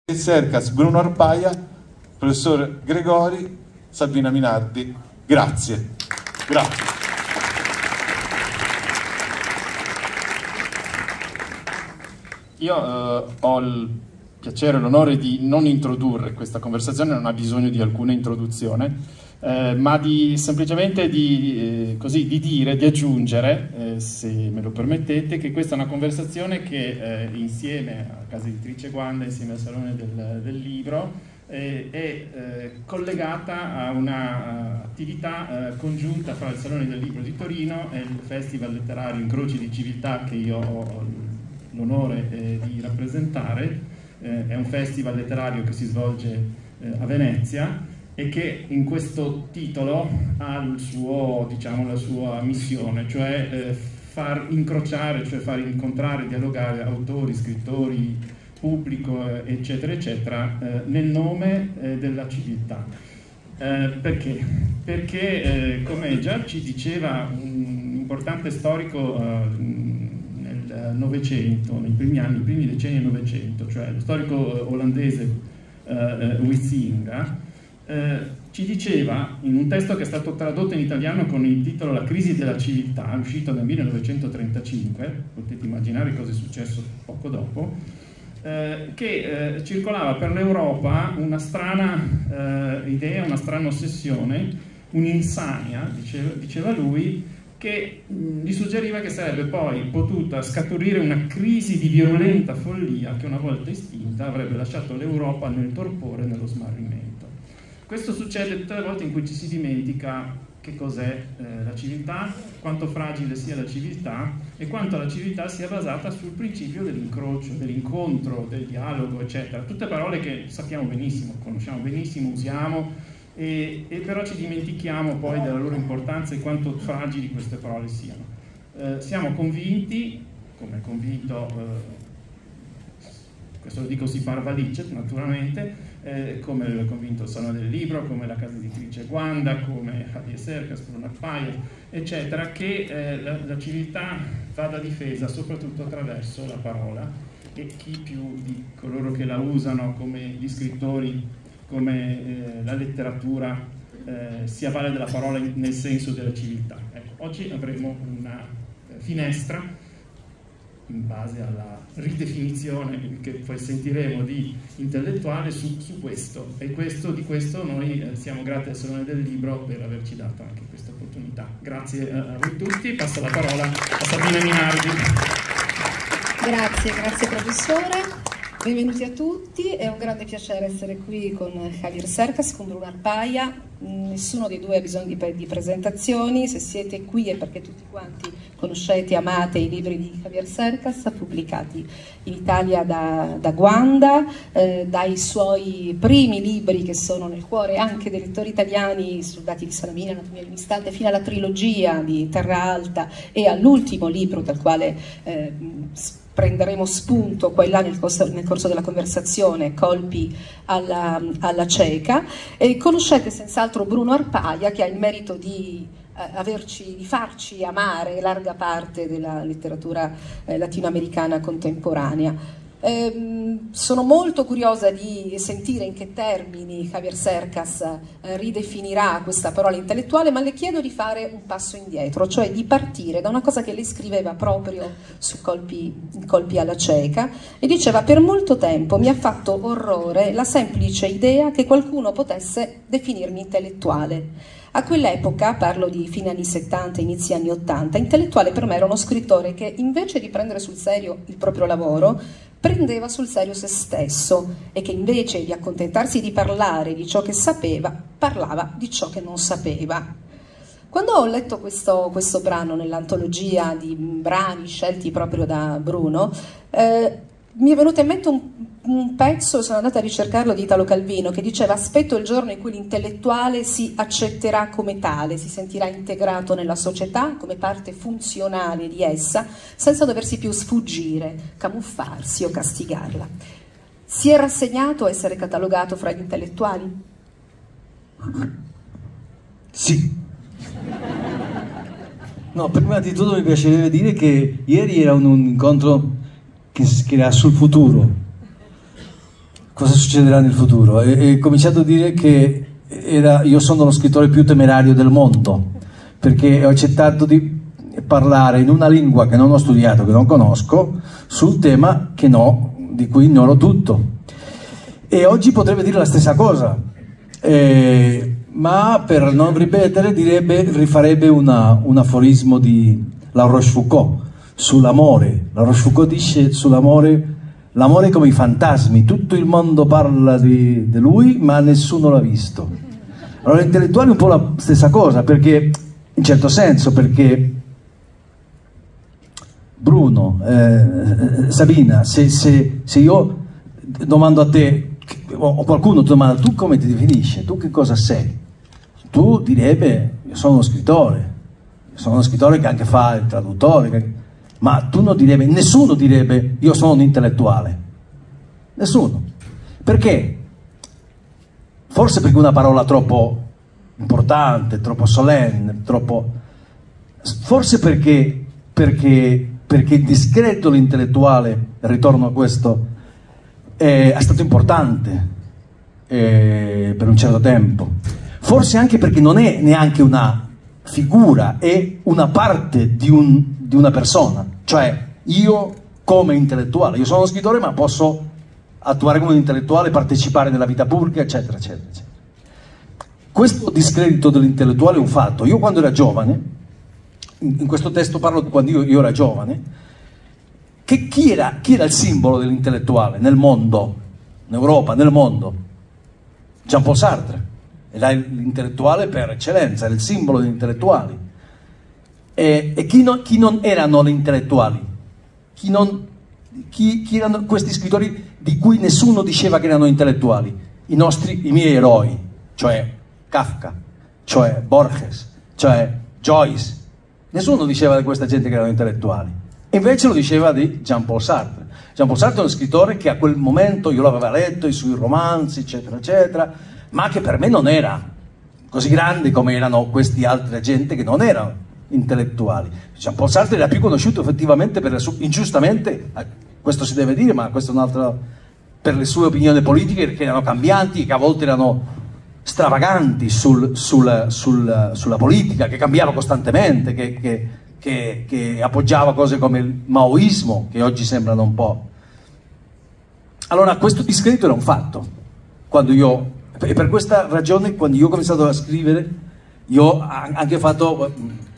Sercas, Bruno Arpaia, professor Gregori, Sabrina Minardi. Grazie. Grazie. Io ho il piacere e l'onore di non introdurre questa conversazione, non ha bisogno di alcuna introduzione, ma semplicemente di aggiungere, se me lo permettete, che questa è una conversazione che insieme a casa editrice Guanda, insieme al Salone del Libro, è collegata a un'attività congiunta fra il Salone del Libro di Torino e il Festival letterario Incroci di Civiltà che io ho l'onore di rappresentare. È un festival letterario che si svolge a Venezia e che in questo titolo ha il suo, diciamo, la sua missione, cioè far incrociare, cioè far incontrare, dialogare autori, scrittori, pubblico, eccetera, eccetera, nel nome della civiltà. Perché? Perché, come già ci diceva un importante storico nel Novecento, nei primi anni, i primi decenni del Novecento, cioè lo storico olandese Huizinga, ci diceva in un testo che è stato tradotto in italiano con il titolo La crisi della civiltà, uscito nel 1935, potete immaginare cosa è successo poco dopo, che circolava per l'Europa una strana idea, una strana ossessione, un'insania, diceva lui, che gli suggeriva che sarebbe poi potuta scaturire una crisi di violenta follia che una volta estinta avrebbe lasciato l'Europa nel torpore e nello smarrimento. Questo succede tutte le volte in cui ci si dimentica che cos'è la civiltà, quanto fragile sia la civiltà e quanto la civiltà sia basata sul principio dell'incrocio, dell'incontro, del dialogo, eccetera. Tutte parole che sappiamo benissimo, conosciamo benissimo, usiamo, e però ci dimentichiamo poi della loro importanza e quanto fragili queste parole siano. Siamo convinti, come è convinto, questo lo dico si parla Licet naturalmente, come è convinto il Salone del Libro, come la casa editrice Guanda, come Javier Cercas, Bruno Arpaia, eccetera, che la civiltà vada difesa soprattutto attraverso la parola, e chi più di coloro che la usano, come gli scrittori, come la letteratura, si avvale della parola nel senso della civiltà. Ecco, oggi avremo una finestra in base alla ridefinizione che poi sentiremo di intellettuale su questo, e di questo noi siamo grati al Salone del Libro per averci dato anche questa opportunità. Grazie a voi tutti, passo la parola a Sabrina Minardi. Grazie professore. Benvenuti a tutti, è un grande piacere essere qui con Javier Cercas, con Bruno Arpaia. Nessuno dei due ha bisogno di presentazioni, se siete qui è perché tutti quanti conoscete e amate i libri di Javier Cercas, pubblicati in Italia da Guanda, dai suoi primi libri che sono nel cuore anche dei lettori italiani, Soldati di Salamina, Anatomia di un istante, fino alla trilogia di Terra Alta e all'ultimo libro dal quale prenderemo spunto qua e là nel corso della conversazione, Colpi alla cieca. Conoscete senz'altro Bruno Arpaia, che ha il merito di farci amare larga parte della letteratura latinoamericana contemporanea. Sono molto curiosa di sentire in che termini Javier Cercas ridefinirà questa parola intellettuale, ma le chiedo di fare un passo indietro, cioè di partire da una cosa che lei scriveva proprio su Colpi alla cieca, e diceva: per molto tempo mi ha fatto orrore la semplice idea che qualcuno potesse definirmi intellettuale. A quell'epoca, parlo di fine anni 70, inizi anni 80, intellettuale per me era uno scrittore che invece di prendere sul serio il proprio lavoro, prendeva sul serio se stesso, e che invece di accontentarsi di parlare di ciò che sapeva, parlava di ciò che non sapeva. Quando ho letto questo brano nell'antologia di brani scelti proprio da Bruno, mi è venuto in mente un pezzo, sono andata a ricercarlo, di Italo Calvino, che diceva: aspetto il giorno in cui l'intellettuale si accetterà come tale, si sentirà integrato nella società come parte funzionale di essa, senza doversi più sfuggire, camuffarsi o castigarla. Si è rassegnato a essere catalogato fra gli intellettuali? Sì. No, prima di tutto mi piacerebbe dire che ieri era un incontro che era sul futuro. cosa succederà nel futuro e ho cominciato a dire che io sono lo scrittore più temerario del mondo, perché ho accettato di parlare in una lingua che non ho studiato, che non conosco, sul tema di cui ignoro tutto. E oggi potrebbe dire la stessa cosa, ma per non ripetere rifarebbe un aforismo di La Rochefoucauld sull'amore. La Rochefoucauld dice sull'amore: l'amore è come i fantasmi, tutto il mondo parla di lui ma nessuno l'ha visto. Allora l'intellettuale è un po' la stessa cosa, perché in certo senso, perché Bruno, Sabina, se io domando a te, o qualcuno ti domanda: tu come ti definisci? Tu che cosa sei? Tu direbbe: io sono uno scrittore che anche fa il traduttore, ma tu non direbbe, nessuno direbbe: io sono un intellettuale. Nessuno. Perché? Forse perché è una parola troppo importante, troppo solenne, forse perché il discreto, l'intellettuale, ritorno a questo, è stato importante per un certo tempo. Forse anche perché non è neanche una figura, è una parte di una persona. Cioè, io come intellettuale, io sono uno scrittore ma posso attuare come un intellettuale, partecipare nella vita pubblica, eccetera, eccetera, eccetera. Questo discredito dell'intellettuale è un fatto. Io quando ero giovane, in questo testo parlo di quando io ero giovane, chi era il simbolo dell'intellettuale nel mondo, in Europa, nel mondo? Jean-Paul Sartre. Era l'intellettuale per eccellenza, era il simbolo degli intellettuali. E chi non erano gli intellettuali? Chi erano questi scrittori di cui nessuno diceva che erano intellettuali? I miei eroi, cioè Kafka, cioè Borges, cioè Joyce. Nessuno diceva di questa gente che erano intellettuali. E invece lo diceva di Jean-Paul Sartre. Jean-Paul Sartre è uno scrittore che a quel momento io l'avevo letto, i suoi romanzi, eccetera, eccetera, ma che per me non era così grande come erano questi altre gente che non erano intellettuali. Jean-Paul Sartre era più conosciuto effettivamente ingiustamente, questo si deve dire, ma questo è un altro, per le sue opinioni politiche, che erano cambianti, che a volte erano stravaganti sulla politica, che cambiava costantemente, che appoggiava cose come il maoismo, che oggi sembrano un po'. Allora questo discredito era un fatto. E per questa ragione, quando io ho cominciato a scrivere, io ho anche fatto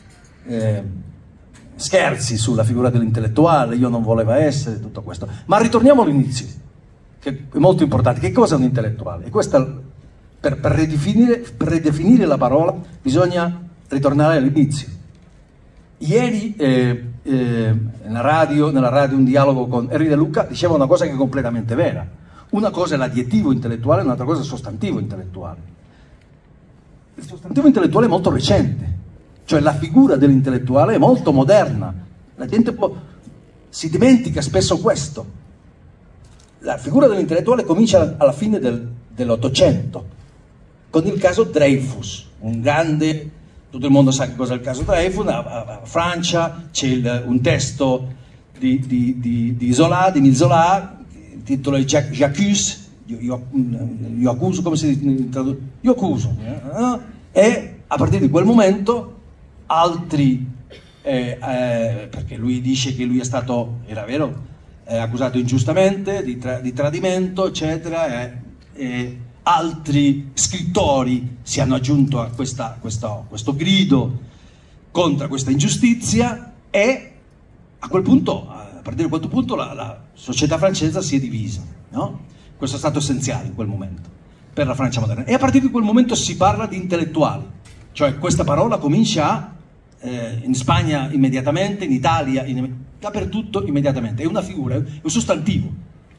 scherzi sulla figura dell'intellettuale, io non volevo essere, tutto questo. Ma ritorniamo all'inizio, che è molto importante. Che cosa è un intellettuale? E questa, per ridefinire la parola, bisogna ritornare all'inizio. Ieri nella radio un dialogo con Henri De Luca diceva una cosa che è completamente vera. Una cosa è l'aggettivo intellettuale, un'altra cosa è il sostantivo intellettuale. Il sostantivo intellettuale è molto recente, cioè la figura dell'intellettuale è molto moderna. La gente si dimentica spesso questo. La figura dell'intellettuale comincia alla fine dell'Ottocento, con il caso Dreyfus, un grande, tutto il mondo sa che cosa è il caso Dreyfus, a Francia c'è un testo di Zola, di Émile Zola, il titolo è J'accuse, io accuso, come si traduce? Io accuso. E a partire di quel momento altri, perché lui dice che lui era vero, accusato ingiustamente di tradimento, eccetera, altri scrittori si hanno aggiunto a questo grido contro questa ingiustizia, e a quel punto, a partire da quel punto, la società francese si è divisa, no? Questo è stato essenziale in quel momento per la Francia moderna, e a partire di quel momento si parla di intellettuali, cioè questa parola comincia in Spagna immediatamente, in Italia, dappertutto immediatamente, è una figura, è un sostantivo.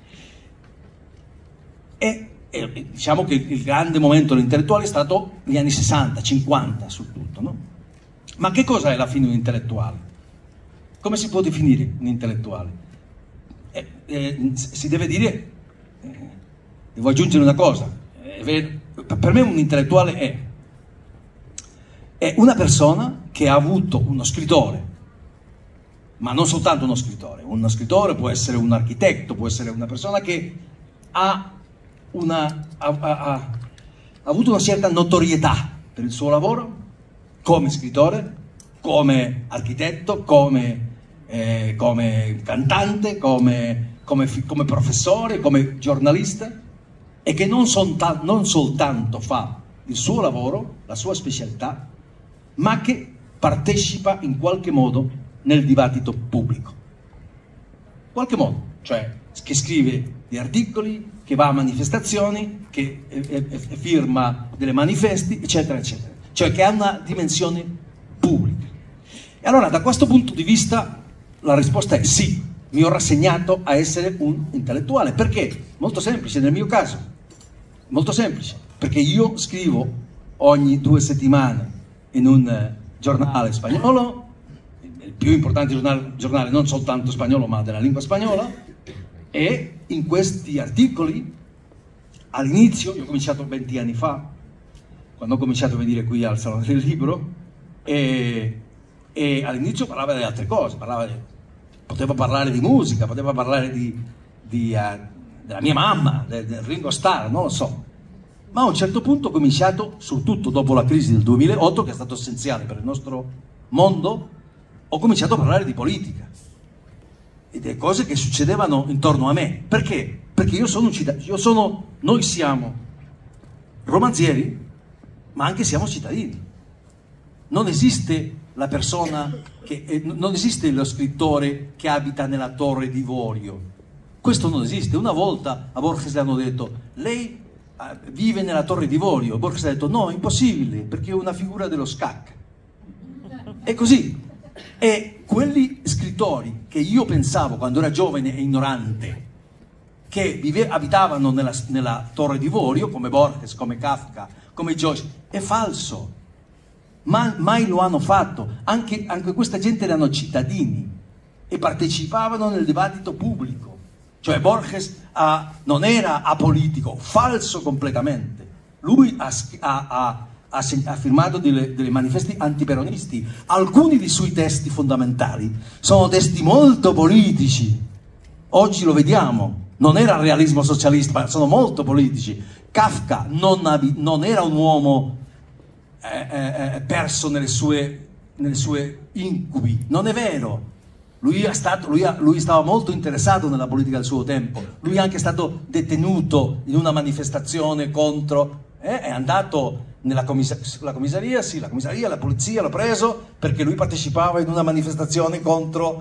E diciamo che il grande momento dell'intellettuale è stato negli anni 60, 50 sul tutto, no? Ma che cosa è alla fine un intellettuale? Come si può definire un intellettuale? Si deve dire, devo aggiungere una cosa, per me un intellettuale è una persona che ha avuto uno scrittore, ma non soltanto uno scrittore può essere un architetto, può essere una persona che ha ha avuto una certa notorietà per il suo lavoro come scrittore, come architetto, come cantante, come professore, come giornalista, e che non soltanto fa il suo lavoro, la sua specialità, ma che partecipa in qualche modo nel dibattito pubblico. In qualche modo, cioè che scrive degli articoli, che va a manifestazioni, che firma delle manifesti, eccetera, eccetera. Cioè che ha una dimensione pubblica. E allora, da questo punto di vista, la risposta è sì, mi ho rassegnato a essere un intellettuale. Perché? Molto semplice, nel mio caso. Molto semplice. Perché io scrivo ogni 2 settimane in un giornale spagnolo, il più importante giornale non soltanto spagnolo, ma della lingua spagnola, e in questi articoli, all'inizio, io ho cominciato 20 anni fa, quando ho cominciato a venire qui al Salone del Libro, e all'inizio parlava di altre cose, poteva parlare di musica, poteva parlare della mia mamma, del Ringo Starr, non lo so. Ma a un certo punto ho cominciato, soprattutto dopo la crisi del 2008, che è stato essenziale per il nostro mondo, ho cominciato a parlare di politica e delle cose che succedevano intorno a me. Perché? Perché noi siamo romanzieri, ma anche siamo cittadini. Non esiste la persona non esiste lo scrittore che abita nella Torre d'Ivorio. Questo non esiste. Una volta a Borges le hanno detto: lei vive nella Torre d'Ivorio. Borges ha detto: no, è impossibile, perché è una figura dello scacco. È così. E quelli scrittori che io pensavo quando ero giovane e ignorante, che abitavano nella Torre d'Ivorio, come Borges, come Kafka, come Joyce, è falso. Mai lo hanno fatto. Anche questa gente erano cittadini e partecipavano nel dibattito pubblico. Cioè Borges non era apolitico, falso completamente. Lui ha firmato delle manifesti antiperonisti. Alcuni dei suoi testi fondamentali sono testi molto politici. Oggi lo vediamo. Non era realismo socialista, ma sono molto politici. Kafka non era un uomo perso nelle sue incubi. Non è vero. Lui stava molto interessato nella politica del suo tempo. Lui è anche stato detenuto in una manifestazione contro, è andato nella commissariat, sì, la polizia l'ha preso perché lui partecipava in una manifestazione contro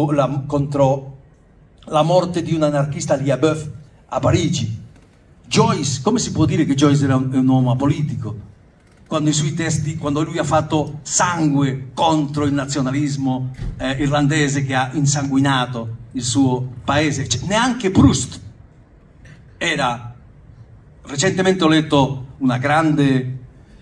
la morte di un anarchista Liabeuf a Parigi. Joyce, come si può dire che Joyce era un uomo apolitico? Quando i suoi testi, quando lui ha fatto sangue contro il nazionalismo irlandese che ha insanguinato il suo paese. Cioè, neanche Proust era. Recentemente ho letto una grande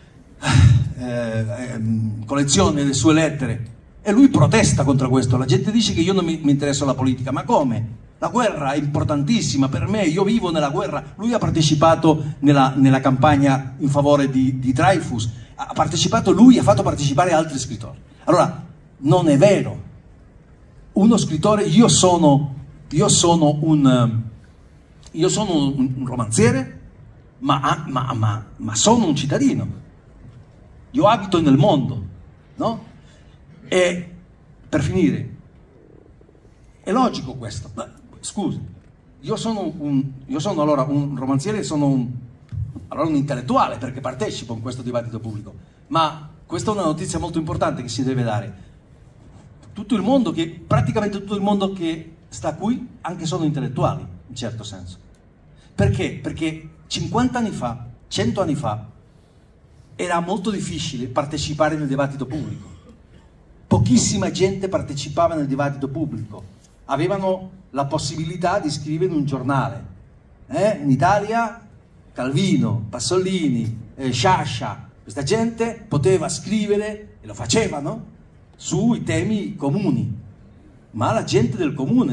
collezione delle sue lettere e lui protesta contro questo. La gente dice che io non mi interesso alla politica, ma come? La guerra è importantissima per me, io vivo nella guerra. Lui ha partecipato nella campagna in favore di Dreyfus, ha partecipato lui, ha fatto partecipare altri scrittori. Allora, non è vero. Uno scrittore, io sono un romanziere, ma sono un cittadino. Io abito nel mondo, no? E per finire, è logico questo. Scusi, io sono allora un romanziere, sono un intellettuale perché partecipo in questo dibattito pubblico, ma questa è una notizia molto importante che si deve dare. Praticamente tutto il mondo che sta qui anche sono intellettuali, in certo senso. Perché? Perché 50 anni fa, 100 anni fa, era molto difficile partecipare nel dibattito pubblico. Pochissima gente partecipava nel dibattito pubblico. Avevano la possibilità di scrivere in un giornale. In Italia Calvino, Pasolini, Sciascia, questa gente poteva scrivere, e lo facevano, sui temi comuni. Ma la gente del comune,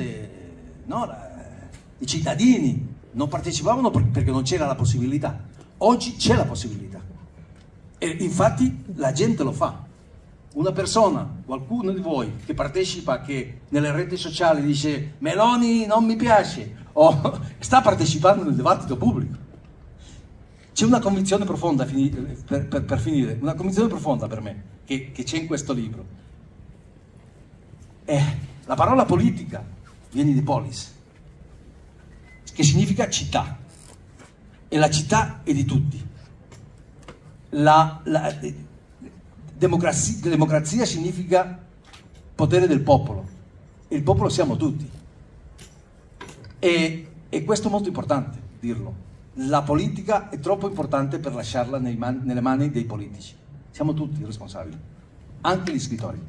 i cittadini non partecipavano perché non c'era la possibilità. Oggi c'è la possibilità. E infatti la gente lo fa. Una persona, qualcuno di voi che partecipa, che nelle reti sociali dice Meloni non mi piace, sta partecipando nel dibattito pubblico. C'è una convinzione profonda, per finire, una convinzione profonda per me, che c'è in questo libro. La parola politica viene di polis, che significa città, e la città è di tutti. La democrazia significa potere del popolo, e il popolo siamo tutti. E questo è molto importante dirlo. La politica è troppo importante per lasciarla nelle mani dei politici. Siamo tutti responsabili, anche gli scrittori.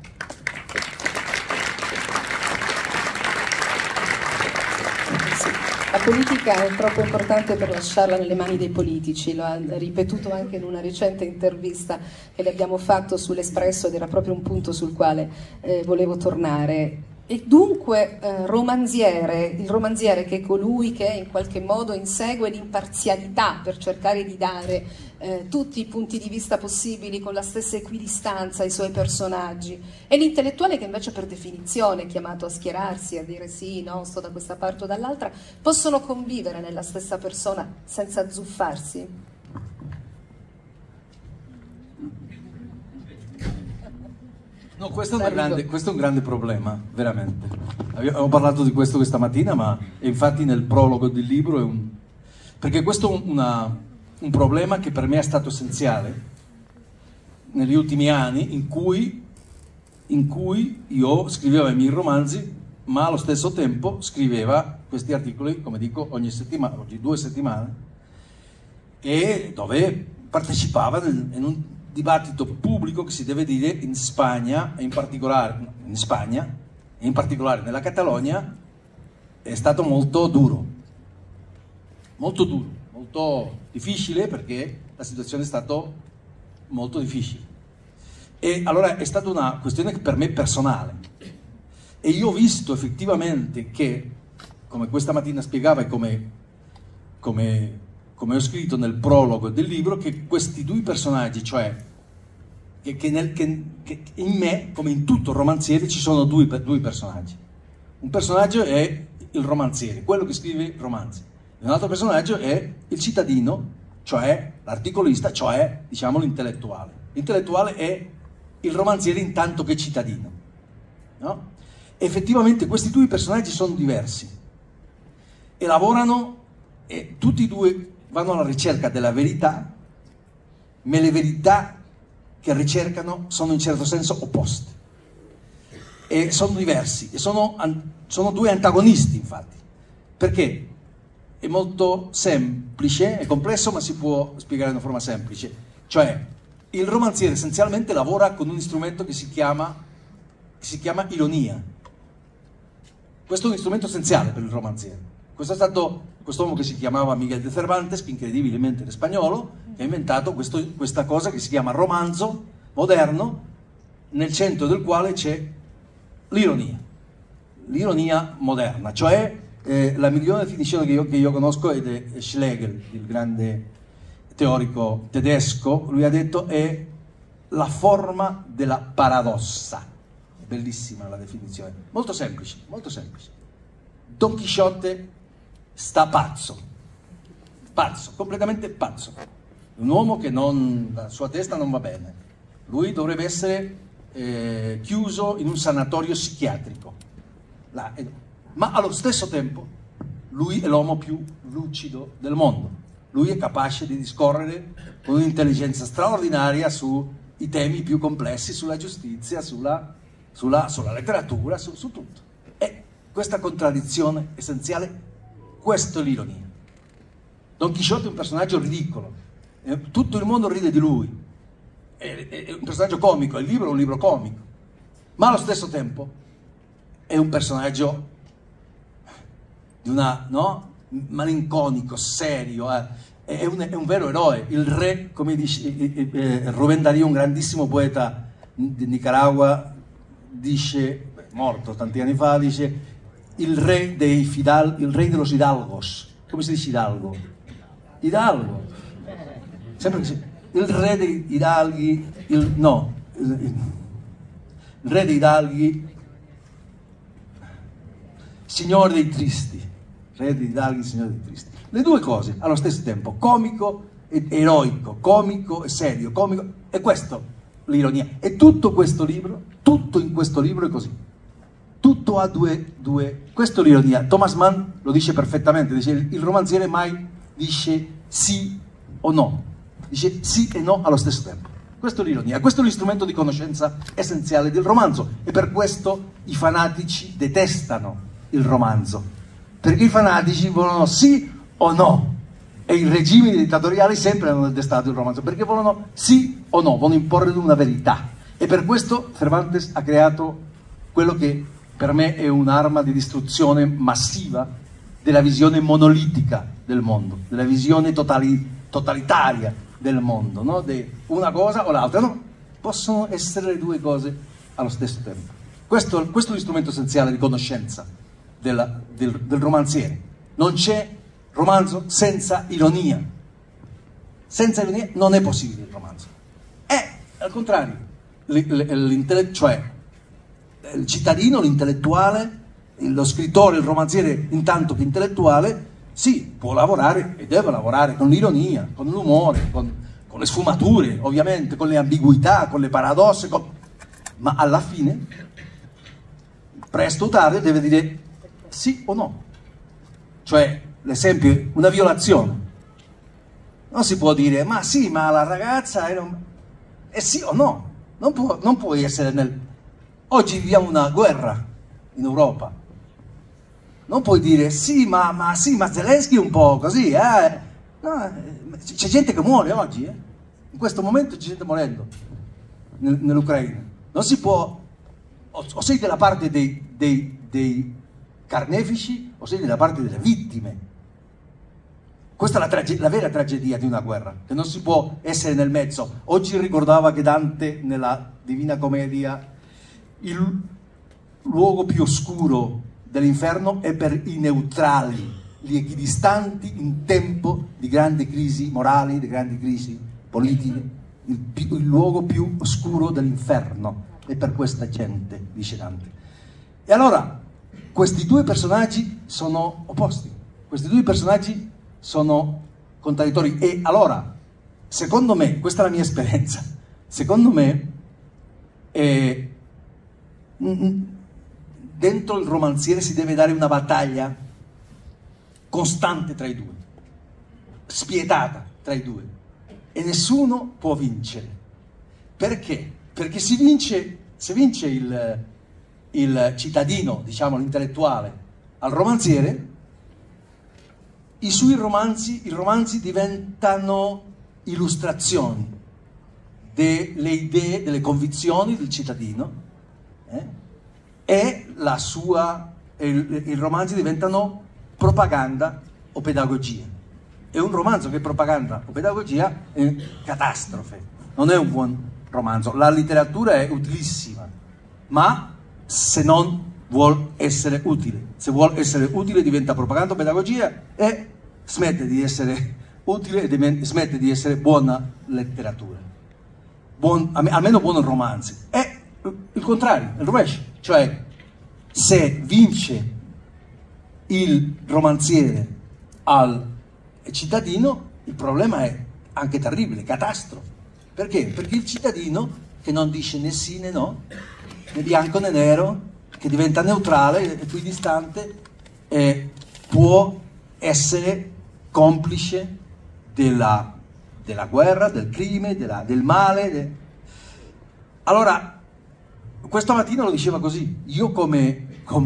La politica è troppo importante per lasciarla nelle mani dei politici, lo ha ripetuto anche in una recente intervista che le abbiamo fatto sull'Espresso, ed era proprio un punto sul quale volevo tornare. E dunque il romanziere che è colui che in qualche modo insegue l'imparzialità per cercare di dare tutti i punti di vista possibili con la stessa equidistanza ai suoi personaggi, e l'intellettuale che invece per definizione è chiamato a schierarsi, a dire sì, no, sto da questa parte o dall'altra, possono convivere nella stessa persona senza azzuffarsi? No, questo è un grande problema, veramente. Abbiamo parlato di questo questa mattina, ma infatti nel prologo del libro perché questo è un problema che per me è stato essenziale negli ultimi anni, in cui io scrivevo i miei romanzi, ma allo stesso tempo scriveva questi articoli, come dico, ogni 2 settimane, e dove partecipava in un dibattito pubblico che si deve dire in Spagna, e in particolare nella Catalogna, è stato molto duro, molto difficile, perché la situazione è stata molto difficile. E allora è stata una questione per me personale, e io ho visto effettivamente che, come questa mattina spiegava e come ho scritto nel prologo del libro, che questi due personaggi, cioè che in me, come in tutto romanziere, ci sono due personaggi. Un personaggio è il romanziere, quello che scrive romanzi, e un altro personaggio è il cittadino, cioè l'articolista, cioè diciamo l'intellettuale. L'intellettuale è il romanziere intanto che cittadino, no? Effettivamente questi due personaggi sono diversi e lavorano, e tutti e due vanno alla ricerca della verità, ma le verità che ricercano sono in certo senso opposte e sono diversi, e sono due antagonisti, infatti, perché è molto semplice, è complesso, ma si può spiegare in una forma semplice. Cioè, il romanziere essenzialmente lavora con un strumento che si chiama ironia. Questo è un strumento essenziale per il romanziere. Questo è stato quest'uomo che si chiamava Miguel de Cervantes, che incredibilmente era spagnolo, che ha inventato questa cosa che si chiama romanzo moderno, nel centro del quale c'è l'ironia moderna. Cioè, la migliore definizione che io conosco è di Schlegel, il grande teorico tedesco. Lui ha detto è la forma della paradossa. Bellissima la definizione, molto semplice, molto semplice. Don Chisciotte sta pazzo, completamente pazzo, un uomo che la sua testa non va bene, lui dovrebbe essere chiuso in un sanatorio psichiatrico, ma allo stesso tempo lui è l'uomo più lucido del mondo, lui è capace di discorrere con un'intelligenza straordinaria sui temi più complessi, sulla giustizia, sulla letteratura, su tutto. E questa contraddizione essenziale, questa è l'ironia. Don Chisciotte è un personaggio ridicolo, tutto il mondo ride di lui, è un personaggio comico, il libro è un libro comico, ma allo stesso tempo è un personaggio di malinconico, serio, è un vero eroe, il re, come dice Rubén Darío, un grandissimo poeta di Nicaragua, dice, morto tanti anni fa, dice il re dello hidalgos. Come si dice hidalgo? Hidalgo, sempre così, il re dei hidalghi, il re dei hidalghi, signore dei tristi, Re di Darghi, Signore di Tristi. Le due cose allo stesso tempo, comico e eroico, comico e serio, comico, e questo l'ironia. E tutto questo libro, tutto in questo libro è così. Tutto ha due, questo è l'ironia. Thomas Mann lo dice perfettamente, dice il romanziere mai dice sì o no, dice sì e no allo stesso tempo. Questo è l'ironia, questo è l'istrumento di conoscenza essenziale del romanzo, e per questo i fanatici detestano il romanzo, perché i fanatici vogliono sì o no, e i regimi dittatoriali sempre hanno detestato il romanzo, perché vogliono sì o no, vogliono imporre una verità, e per questo Cervantes ha creato quello che per me è un'arma di distruzione massiva della visione monolitica del mondo, della visione totalitaria del mondo, no? Una cosa o l'altra, no, possono essere le due cose allo stesso tempo. Questo è l'istrumento essenziale di conoscenza del romanziere. Non c'è romanzo senza ironia. Senza ironia non è possibile il romanzo. È, al contrario, cioè il cittadino, l'intellettuale, lo scrittore, il romanziere, intanto che intellettuale, sì, può lavorare e deve lavorare con l'ironia, con l'umore, con le sfumature, ovviamente, con le ambiguità, con le paradosse, ma alla fine, presto o tardi, deve dire sì o no. Cioè, l'esempio, una violazione. Non si può dire, ma sì, ma la ragazza è sì o no. Non puoi essere Oggi viviamo una guerra in Europa. Non puoi dire sì, ma Zelensky è un po' così, No, c'è gente che muore oggi, In questo momento c'è gente morendo nell'Ucraina. Non si può, o sei dalla parte dei carnefici o sei dalla parte delle vittime. Questa è la vera tragedia di una guerra, che non si può essere nel mezzo. Oggi ricordava che Dante nella Divina Commedia il luogo più oscuro dell'inferno è per i neutrali, gli equidistanti in tempo di grandi crisi morali, di grandi crisi politiche. Il luogo più oscuro dell'inferno è per questa gente, dice Dante. E allora questi due personaggi sono opposti, questi due personaggi sono contraddittori, e allora secondo me, questa è la mia esperienza, secondo me dentro il romanziere si deve dare una battaglia costante tra i due, spietata tra i due, e nessuno può vincere. Perché? Perché se vince il cittadino, diciamo l'intellettuale, al romanziere, i romanzi diventano illustrazioni delle idee, delle convinzioni del cittadino, e i romanzi diventano propaganda o pedagogia. E un romanzo che è propaganda o pedagogia è catastrofe, non è un buon romanzo. La letteratura è utilissima, ma se non vuol essere utile, se vuol essere utile diventa propaganda o pedagogia e smette di essere utile e smette di essere buona letteratura, almeno buoni romanzi. È il contrario, il rovescio, cioè se vince il romanziere al cittadino, il problema è anche terribile, catastrofe. Perché? Perché il cittadino che non dice né sì né no, né bianco né nero, che diventa neutrale, equidistante, può essere complice della guerra, del crimine, del male. Allora, questa mattina lo diceva così, io come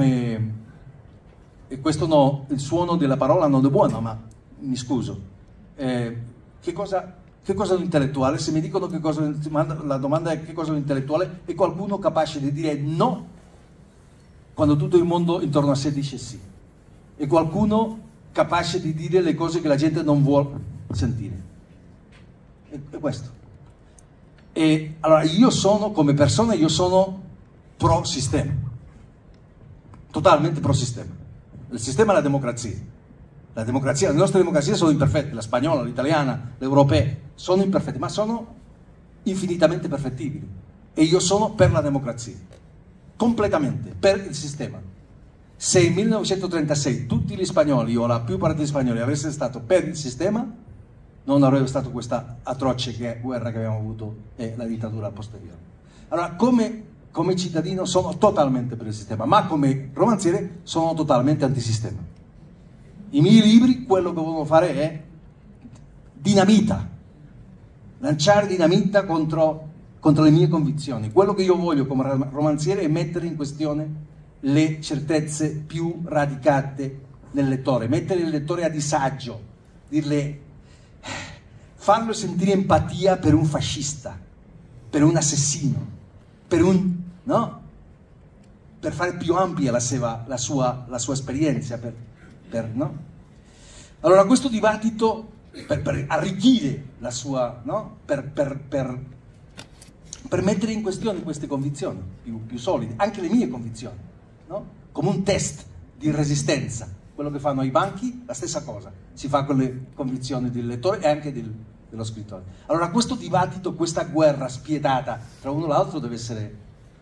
e questo no, il suono della parola non è buono, ma mi scuso, che cosa è un intellettuale? Se mi dicono che cosa, la domanda è che cosa è un intellettuale, è qualcuno capace di dire no quando tutto il mondo intorno a sé dice sì, è qualcuno capace di dire le cose che la gente non vuole sentire, è questo. E allora io sono, come persona, io sono pro sistema, totalmente pro sistema. Il sistema è la democrazia. Le nostre democrazie sono imperfette, la spagnola, l'italiana, l'europea, sono imperfette, ma sono infinitamente perfettibili. E io sono per la democrazia, completamente, per il sistema. Se in 1936 tutti gli spagnoli o la più parte degli spagnoli avessero stato per il sistema, non avrebbe stato questa atroce guerra che abbiamo avuto e la dittatura posteriore. Allora, come cittadino sono totalmente per il sistema, ma come romanziere sono totalmente antisistema. I miei libri, quello che vogliono fare è dinamita, lanciare dinamita contro le mie convinzioni. Quello che io voglio come romanziere è mettere in questione le certezze più radicate nel lettore, mettere il lettore a disagio, farlo sentire empatia per un fascista, per un assassino, per fare più ampia la sua esperienza, no? Allora questo dibattito per arricchire la sua, no? per mettere in questione queste convinzioni più solide, anche le mie convinzioni, no? Come un test di resistenza. Quello che fanno ai banchi, la stessa cosa, si fa con le convinzioni del lettore e anche dello scrittore. Allora questo dibattito, questa guerra spietata tra uno e l'altro deve essere,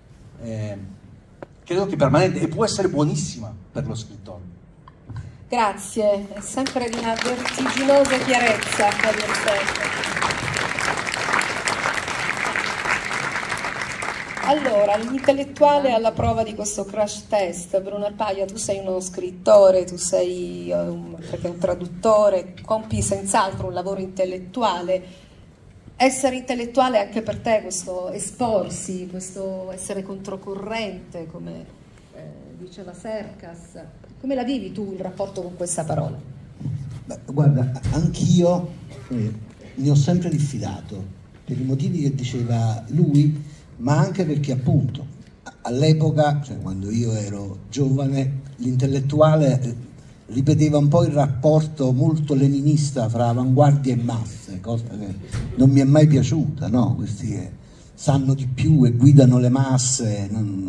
credo che permanente, e può essere buonissima per lo scrittore. Grazie, è sempre di una vertiginosa chiarezza, Javier Cercas. Allora, l'intellettuale alla prova di questo crash test. Bruno Arpaia, tu sei uno scrittore, tu sei un traduttore, compi senz'altro un lavoro intellettuale. Essere intellettuale è anche per te questo esporsi, questo essere controcorrente, come diceva Cercas. Come la vivi tu il rapporto con questa parola? Beh, guarda, anch'io ne ho sempre diffidato, per i motivi che diceva lui, ma anche perché appunto all'epoca, cioè quando io ero giovane, l'intellettuale ripeteva un po' il rapporto molto leninista fra avanguardia e masse, cosa che non mi è mai piaciuta, no? Questi che sanno di più e guidano le masse.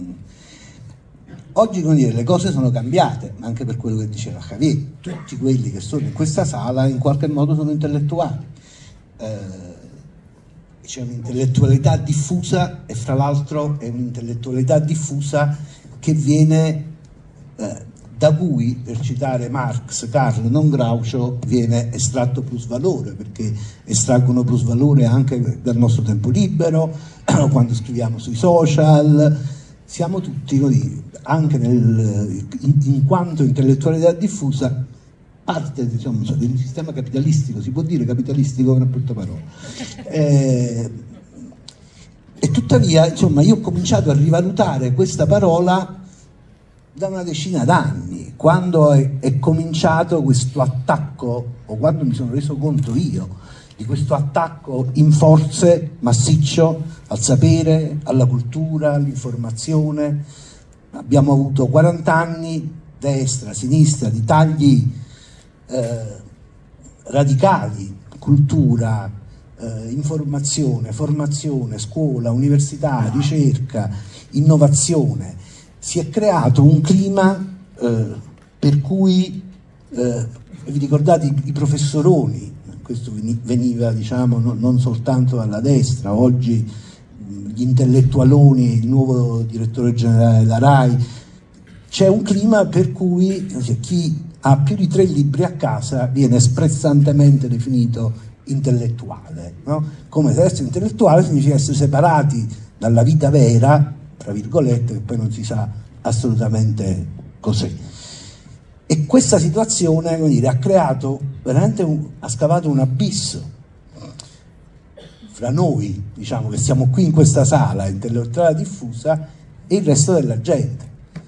Oggi, come dire, le cose sono cambiate, anche per quello che diceva Javier. Tutti quelli che sono in questa sala in qualche modo sono intellettuali. C'è un'intellettualità diffusa e fra l'altro è un'intellettualità diffusa che viene da cui, per citare Marx, Karl, non Groucho, viene estratto plusvalore, perché estraggono plusvalore anche dal nostro tempo libero, quando scriviamo sui social. Siamo tutti così, anche in quanto intellettualità diffusa, parte, diciamo, del sistema capitalistico, si può dire capitalistico, è una brutta parola. E tuttavia, insomma, io ho cominciato a rivalutare questa parola da una decina d'anni, quando è cominciato questo attacco, o quando mi sono reso conto io di questo attacco in forze massiccio al sapere, alla cultura, all'informazione. Abbiamo avuto 40 anni, destra, sinistra, di tagli radicali, cultura, informazione, formazione, scuola, università, ricerca, innovazione. Si è creato un clima per cui, vi ricordate i professoroni, questo veniva, diciamo, non soltanto dalla destra, oggi gli intellettualoni, il nuovo direttore generale della RAI, c'è un clima per cui chi ha più di 3 libri a casa viene sprezzantemente definito intellettuale, no? Come se essere intellettuale significa essere separati dalla vita vera, tra virgolette, che poi non si sa assolutamente cos'è. E questa situazione, come dire, ha creato veramente ha scavato un abisso fra noi, diciamo, che siamo qui in questa sala intellettuale diffusa, e il resto della gente.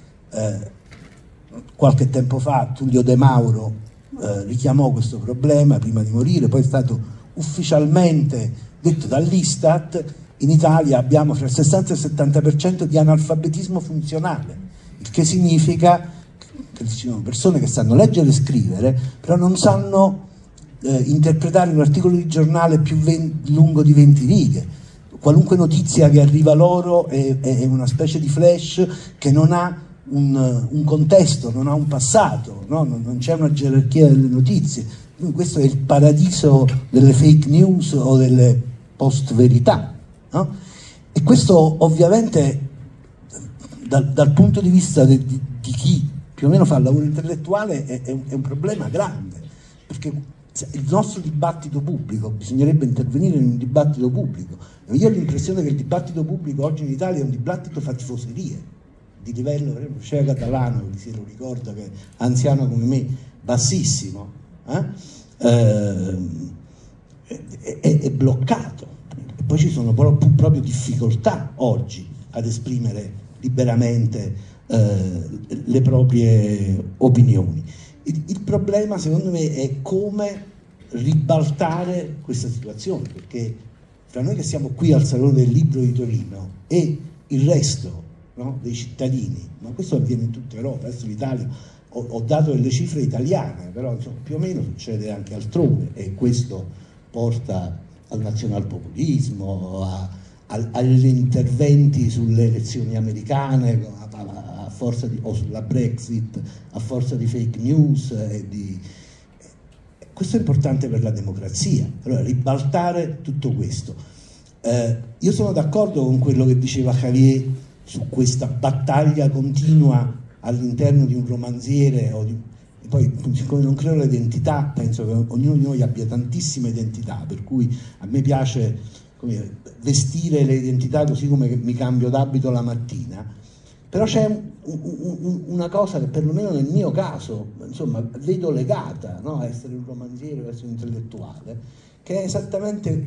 Qualche tempo fa Tullio De Mauro richiamò questo problema prima di morire, poi è stato ufficialmente detto dall'Istat: in Italia abbiamo fra il 60 e il 70% di analfabetismo funzionale, il che significa che ci sono persone che sanno leggere e scrivere, però non sanno interpretare un articolo di giornale più lungo di 20 righe. Qualunque notizia che arriva loro è una specie di flash che non ha un contesto, non ha un passato, no? Non c'è una gerarchia delle notizie. Quindi questo è il paradiso delle fake news o delle post-verità, no? E questo ovviamente dal punto di vista di chi più più o meno fa il lavoro intellettuale è un problema grande, perché il nostro dibattito pubblico, bisognerebbe intervenire in un dibattito pubblico. Io ho l'impressione che il dibattito pubblico oggi in Italia è un dibattito fa tifoserie di livello, c'è Catalano, che se lo ricorda, che è anziano come me, bassissimo, è bloccato. E poi ci sono proprio difficoltà oggi ad esprimere liberamente le proprie opinioni. Il problema secondo me è come ribaltare questa situazione, perché tra noi che siamo qui al Salone del Libro di Torino e il resto, no, dei cittadini, ma questo avviene in tutta Europa, adesso l'Italia, ho dato delle cifre italiane, però insomma, più o meno succede anche altrove, e questo porta al nazionalpopulismo, agli interventi sulle elezioni americane a forza o sulla Brexit a forza di fake news questo è importante per la democrazia. Allora ribaltare tutto questo, io sono d'accordo con quello che diceva Javier su questa battaglia continua all'interno di un romanziere e poi, siccome non creo l'identità, penso che ognuno di noi abbia tantissime identità, per cui a me piace vestire le identità così come mi cambio d'abito la mattina, però c'è una cosa che perlomeno nel mio caso, insomma, vedo legata, no, a essere un romanziere o essere un intellettuale, che è esattamente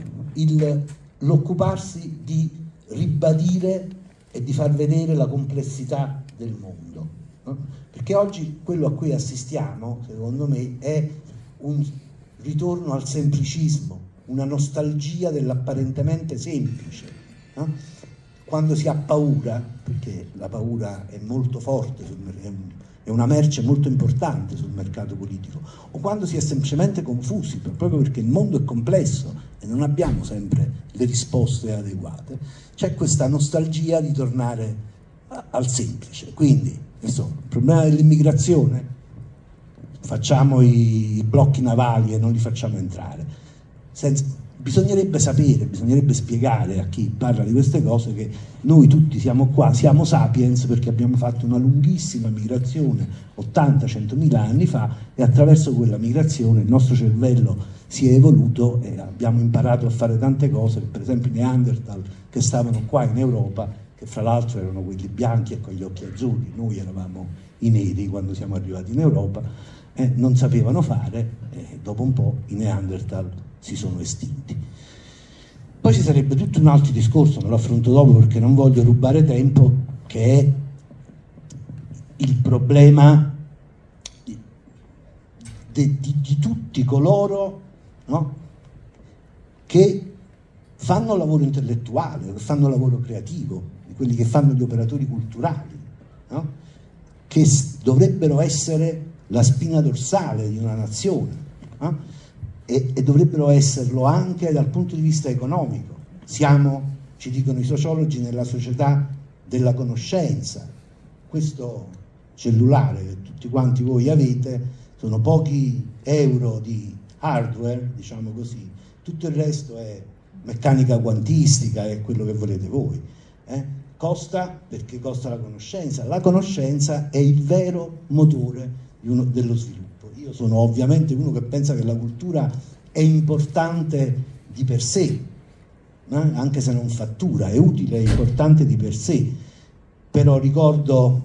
l'occuparsi di ribadire e di far vedere la complessità del mondo, no? Perché oggi quello a cui assistiamo, secondo me, è un ritorno al semplicismo, una nostalgia dell'apparentemente semplice, no? Quando si ha paura, perché la paura è molto forte, è una merce molto importante sul mercato politico, o quando si è semplicemente confusi, proprio perché il mondo è complesso e non abbiamo sempre le risposte adeguate, c'è questa nostalgia di tornare al semplice. Quindi, insomma, il problema dell'immigrazione, facciamo i blocchi navali e non li facciamo entrare. Bisognerebbe sapere, bisognerebbe spiegare a chi parla di queste cose che noi tutti siamo qua, siamo sapiens perché abbiamo fatto una lunghissima migrazione 80-100.000 anni fa, e attraverso quella migrazione il nostro cervello si è evoluto e abbiamo imparato a fare tante cose, per esempio i Neanderthal che stavano qua in Europa, che fra l'altro erano quelli bianchi e con gli occhi azzurri, noi eravamo i neri quando siamo arrivati in Europa, non sapevano fare, e dopo un po' i Neanderthal si sono estinti. Poi ci sarebbe tutto un altro discorso, me lo affronto dopo perché non voglio rubare tempo, che è il problema di tutti coloro, no, che fanno lavoro intellettuale, che fanno lavoro creativo, di quelli che fanno gli operatori culturali, no, che dovrebbero essere la spina dorsale di una nazione, no? E dovrebbero esserlo anche dal punto di vista economico. Siamo, ci dicono i sociologi, nella società della conoscenza. Questo cellulare che tutti quanti voi avete sono pochi euro di hardware, diciamo così, tutto il resto è meccanica quantistica, è quello che volete voi. Costa perché costa la conoscenza. La conoscenza è il vero motore dello sviluppo. Io sono ovviamente uno che pensa che la cultura è importante di per sé, anche se non fattura, è utile, è importante di per sé, però ricordo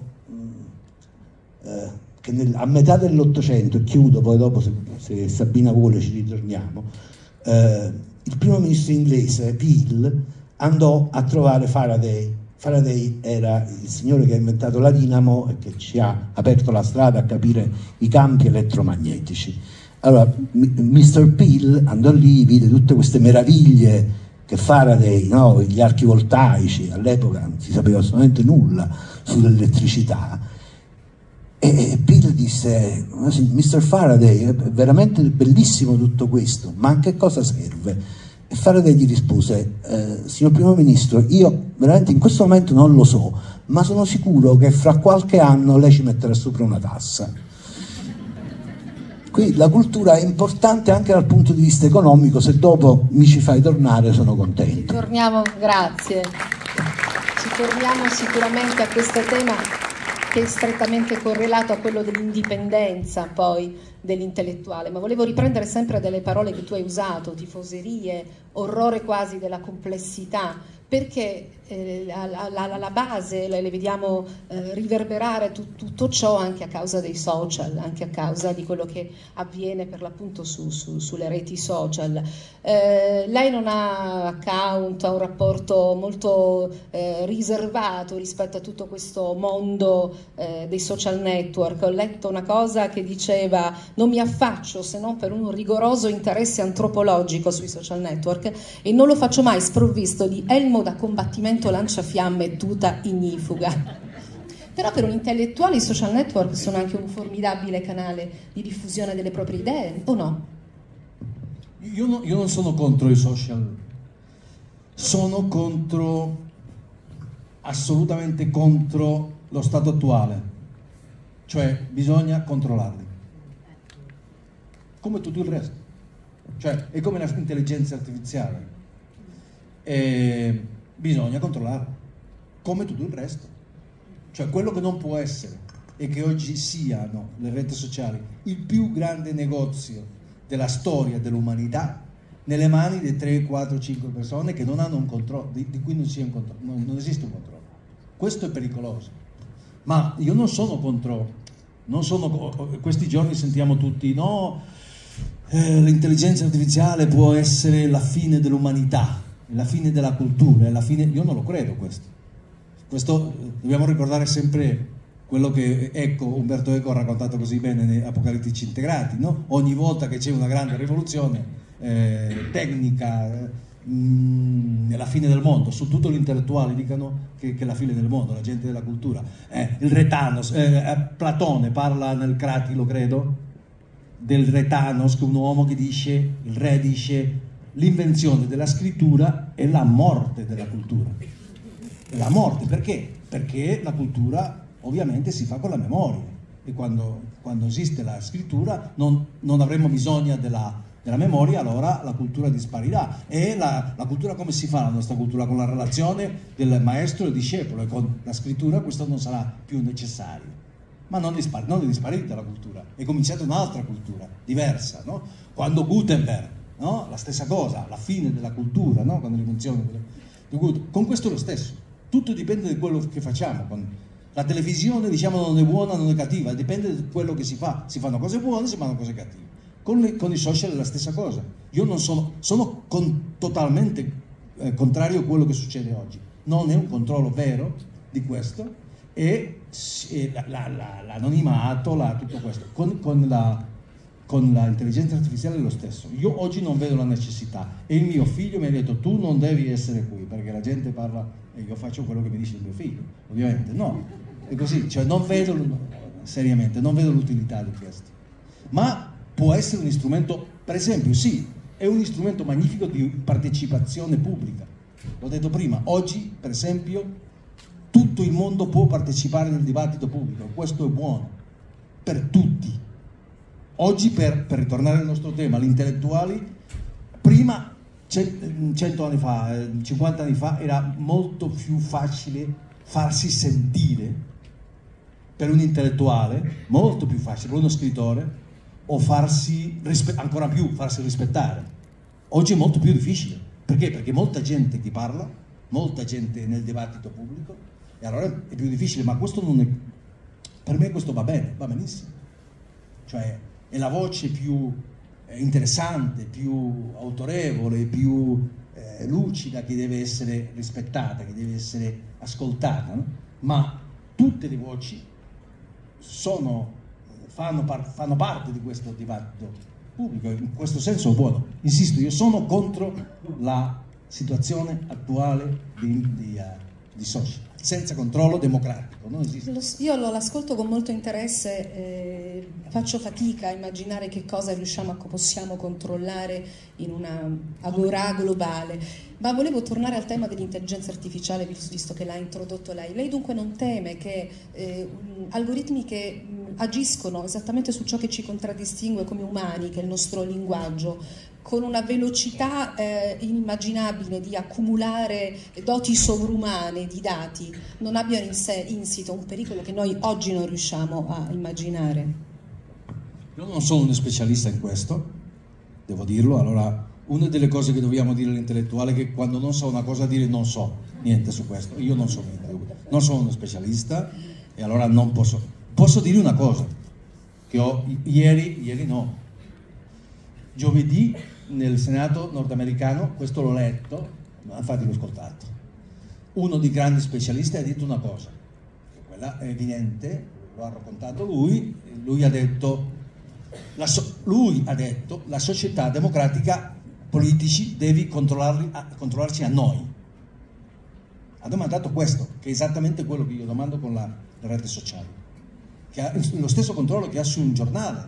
che a metà dell'Ottocento, e chiudo, poi dopo se Sabina vuole ci ritorniamo, il primo ministro inglese, Peel, andò a trovare Faraday. Faraday era il signore che ha inventato la dinamo e che ci ha aperto la strada a capire i campi elettromagnetici. Allora, Mr. Peel andò lì, vide tutte queste meraviglie che Faraday, no, gli archi voltaici, all'epoca non si sapeva assolutamente nulla sull'elettricità, e Peel disse: Mr. Faraday, è veramente bellissimo tutto questo, ma a che cosa serve? E Faraday gli rispose: signor primo ministro, io veramente in questo momento non lo so, ma sono sicuro che fra qualche anno lei ci metterà sopra una tassa. Quindi la cultura è importante anche dal punto di vista economico. Se dopo mi ci fai tornare sono contento. Torniamo, grazie. Ci torniamo sicuramente a questo tema che è strettamente correlato a quello dell'indipendenza poi dell'intellettuale, ma volevo riprendere sempre delle parole che tu hai usato, tifoserie, orrore quasi della complessità, perché alla base le vediamo riverberare tutto ciò anche a causa dei social, anche a causa di quello che avviene per l'appunto sulle reti social. Lei non ha account, ha un rapporto molto riservato rispetto a tutto questo mondo dei social network. Ho letto una cosa che diceva: non mi affaccio se non per un rigoroso interesse antropologico sui social network e non lo faccio mai sprovvisto di elmo da combattimento lanciafiamme e tuta ignifuga. Però per un intellettuale i social network sono anche un formidabile canale di diffusione delle proprie idee, o no? Io non sono contro i social, sono assolutamente contro lo stato attuale, cioè bisogna controllarli, come tutto il resto, cioè è come l'intelligenza artificiale, bisogna controllarla, come tutto il resto, cioè quello che non può essere è che oggi siano le reti sociali il più grande negozio della storia dell'umanità nelle mani di 3, 4, 5 persone che non hanno un controllo, di cui non sia un controllo, non esiste un controllo. Questo è pericoloso. Ma io non sono contro, questi giorni sentiamo tutti, no, l'intelligenza artificiale può essere la fine dell'umanità, la fine della cultura, io non lo credo questo dobbiamo ricordare sempre quello che Umberto Eco ha raccontato così bene nei Apocalittici integrati, no? Ogni volta che c'è una grande rivoluzione tecnica, è la fine del mondo. Su tutto gli intellettuali dicono che è la fine del mondo, la gente della cultura. Il Retanos, Platone parla nel Cratilo, credo, del Retanos, che è un uomo che dice, il re dice, l'invenzione della scrittura è la morte della cultura. È la morte, perché? Perché la cultura ovviamente si fa con la memoria, e quando esiste la scrittura non avremo bisogno della memoria, allora la cultura disparirà. E la cultura, come si fa la nostra cultura? Con la relazione del maestro e del discepolo, e con la scrittura questo non sarà più necessario. Ma non è disparita la cultura, è cominciata un'altra cultura, diversa, no? Quando Gutenberg, no? La stessa cosa, la fine della cultura, no? Quando l'invenzione di Gutenberg, con questo è lo stesso, tutto dipende da quello che facciamo. La televisione, diciamo, non è buona, non è cattiva, dipende da quello che si fa. Si fanno cose buone, si fanno cose cattive. Con i social è la stessa cosa. Io non sono totalmente contrario a quello che succede oggi. Non è un controllo vero di questo, e l'anonimato, tutto questo. Con l'intelligenza artificiale è lo stesso. Io oggi non vedo la necessità, e il mio figlio mi ha detto: tu non devi essere qui, perché la gente parla e io faccio quello che mi dice il mio figlio. Ovviamente no, è così, cioè non vedo l'utilità di questo. Ma può essere un strumento, per esempio, sì, è un strumento magnifico di partecipazione pubblica. L'ho detto prima, oggi per esempio tutto il mondo può partecipare nel dibattito pubblico, questo è buono per tutti. Oggi, per ritornare al nostro tema, gli intellettuali, prima, 100 anni fa, 50 anni fa, era molto più facile farsi sentire per un intellettuale, molto più facile per uno scrittore, o ancora più farsi rispettare. Oggi è molto più difficile. Perché? Perché molta gente che parla, molta gente nel dibattito pubblico, e allora è più difficile. Ma questo non è, per me questo va bene, va benissimo. Cioè è la voce più interessante, più autorevole, più lucida, che deve essere rispettata, che deve essere ascoltata, no? Ma tutte le voci fanno parte di questo dibattito pubblico, in questo senso è buono. Insisto, io sono contro la situazione attuale di social, senza controllo democratico, non esiste. Io l'ascolto con molto interesse, faccio fatica a immaginare che cosa possiamo controllare in una agorà globale. Ma volevo tornare al tema dell'intelligenza artificiale, visto che l'ha introdotto lei. Lei dunque non teme che algoritmi che agiscono esattamente su ciò che ci contraddistingue come umani, che è il nostro linguaggio, con una velocità inimmaginabile di accumulare doti sovrumane di dati, non abbiano in sé insito un pericolo che noi oggi non riusciamo a immaginare? Io non sono uno specialista in questo, devo dirlo. Allora, una delle cose che dobbiamo dire all'intellettuale è che quando non so una cosa dire non so niente su questo. Io non so niente, non sono uno specialista e allora non posso dire una cosa che ho ieri no, giovedì nel Senato nordamericano, questo l'ho letto, infatti l'ho ascoltato, uno dei grandi specialisti ha detto una cosa, che quella è evidente, lo ha raccontato lui ha detto la società democratica, politici, devi controllarci a noi. Ha domandato questo, che è esattamente quello che io domando con le reti sociali, che ha lo stesso controllo che ha su un giornale,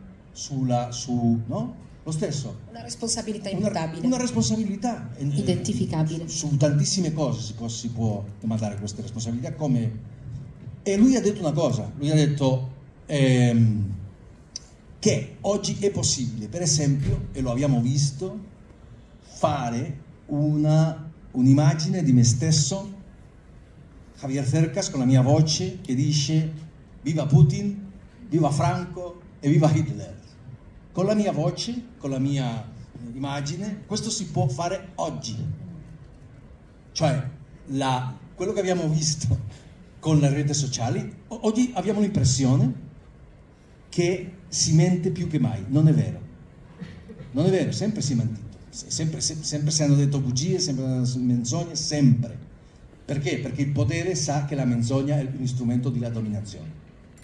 no? Lo stesso. Una responsabilità immutabile. Una responsabilità. Identificabile. Su tantissime cose si può demandare queste responsabilità, come... E lui ha detto una cosa, lui ha detto che oggi è possibile, per esempio, e lo abbiamo visto, fare un'immagine di me stesso, Javier Cercas, con la mia voce che dice viva Putin, viva Franco e viva Hitler. Con la mia voce, con la mia immagine, questo si può fare oggi. Cioè, quello che abbiamo visto con le reti sociali, oggi abbiamo l'impressione che si mente più che mai. Non è vero. Non è vero, sempre si è mentito. Sempre si hanno detto bugie, sempre menzogne, sempre. Perché? Perché il potere sa che la menzogna è un strumento di dominazione.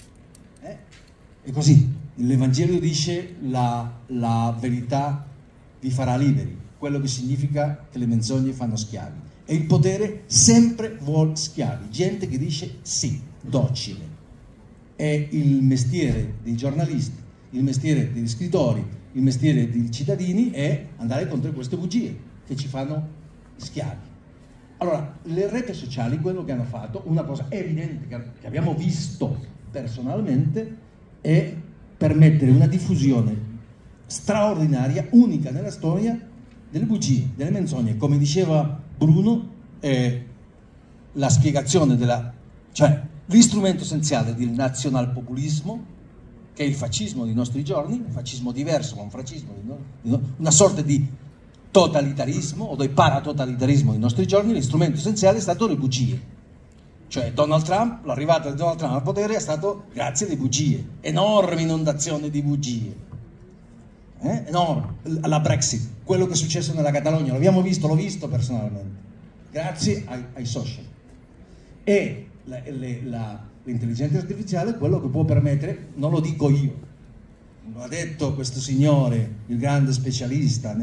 È così. L'Evangelo dice la verità vi farà liberi, quello che significa che le menzogne fanno schiavi. E il potere sempre vuole schiavi, gente che dice sì, docile. È il mestiere dei giornalisti, il mestiere degli scrittori, il mestiere dei cittadini è andare contro queste bugie che ci fanno schiavi. Allora, le reti sociali, quello che hanno fatto, una cosa evidente che abbiamo visto personalmente, è permettere una diffusione straordinaria, unica nella storia, delle bugie, delle menzogne. Come diceva Bruno, la spiegazione cioè l'istrumento essenziale del nazionalpopulismo, che è il fascismo dei nostri giorni, un fascismo diverso, ma un fascismo, una sorta di totalitarismo o di paratotalitarismo dei nostri giorni, l'istrumento essenziale è stato le bugie. Cioè Donald Trump, l'arrivata di Donald Trump al potere è stato grazie alle bugie, enorme inondazione di bugie, enorme. La Brexit, quello che è successo nella Catalogna, l'ho visto personalmente, grazie ai social. E l'intelligenza artificiale è quello che può permettere, non lo dico io, lo ha detto questo signore, il grande specialista,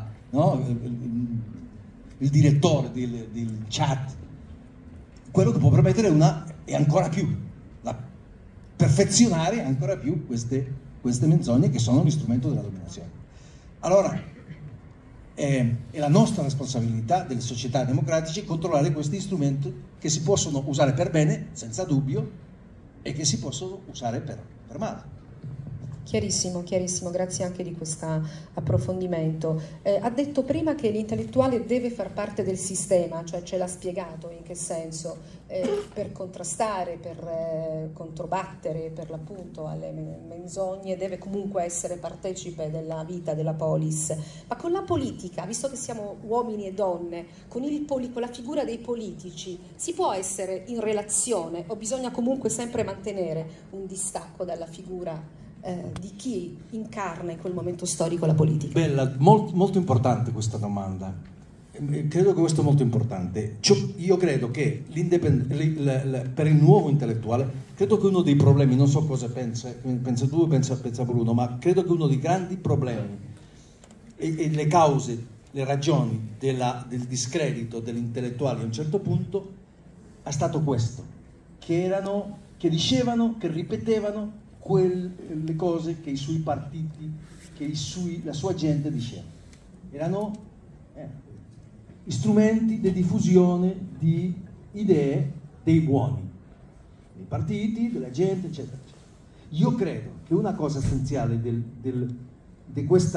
il direttore del chat, quello che può permettere e ancora più, perfezionare ancora più queste menzogne che sono l'istrumento della dominazione. Allora, è la nostra responsabilità delle società democratiche controllare questi strumenti che si possono usare per bene, senza dubbio, e che si possono usare per male. Chiarissimo, chiarissimo, grazie anche di questo approfondimento. Ha detto prima che l'intellettuale deve far parte del sistema, cioè ce l'ha spiegato in che senso, per contrastare, per controbattere per l'appunto alle menzogne, deve comunque essere partecipe della vita della polis. Ma con la politica, visto che siamo uomini e donne, con la figura dei politici, si può essere in relazione o bisogna comunque sempre mantenere un distacco dalla figura di chi incarna in quel momento storico la politica? Bella, molto importante questa domanda. Credo che questo è molto importante. Io credo che per il nuovo intellettuale, credo che uno dei problemi, non so cosa pensa tu, pensa Bruno, ma credo che uno dei grandi problemi e le cause, le ragioni del discredito degli intellettuali a un certo punto è stato questo, che dicevano, che ripetevano quelle cose che i suoi partiti, che la sua gente diceva. Erano strumenti di diffusione di idee dei buoni, dei partiti, della gente, eccetera, eccetera. Io credo che una cosa essenziale di questa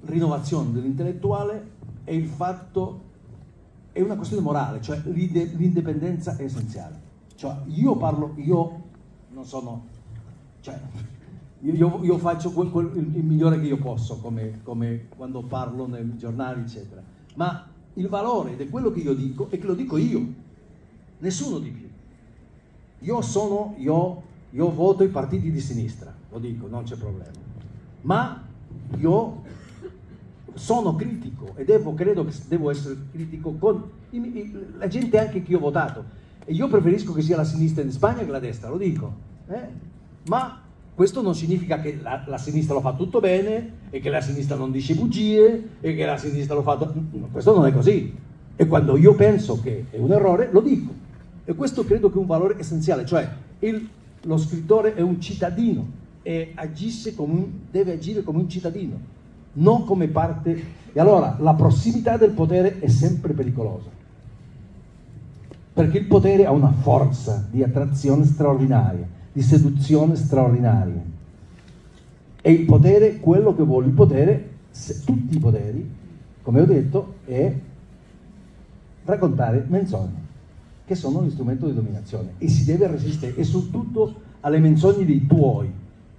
rinnovazione dell'intellettuale è il fatto, è una questione morale, cioè l'indipendenza è essenziale. Cioè io non sono, cioè io faccio il migliore che io posso, come quando parlo nei giornali, eccetera. Ma il valore di quello che io dico è che lo dico io, nessuno di più. Io voto i partiti di sinistra, lo dico, non c'è problema. Ma io sono critico e credo che devo essere critico con la gente anche che io ho votato. E io preferisco che sia la sinistra in Spagna che la destra, lo dico. Ma questo non significa che la sinistra lo fa tutto bene e che la sinistra non dice bugie e che la sinistra lo fa... Questo non è così. E quando io penso che è un errore, lo dico. E questo credo che è un valore essenziale, cioè lo scrittore è un cittadino e deve agire come un cittadino, non come parte. E allora la prossimità del potere è sempre pericolosa, perché il potere ha una forza di attrazione straordinaria, di seduzione straordinaria. E il potere, quello che vuole il potere, tutti i poteri, come ho detto, è raccontare menzogne, che sono un strumento di dominazione, e si deve resistere, e soprattutto alle menzogne dei tuoi.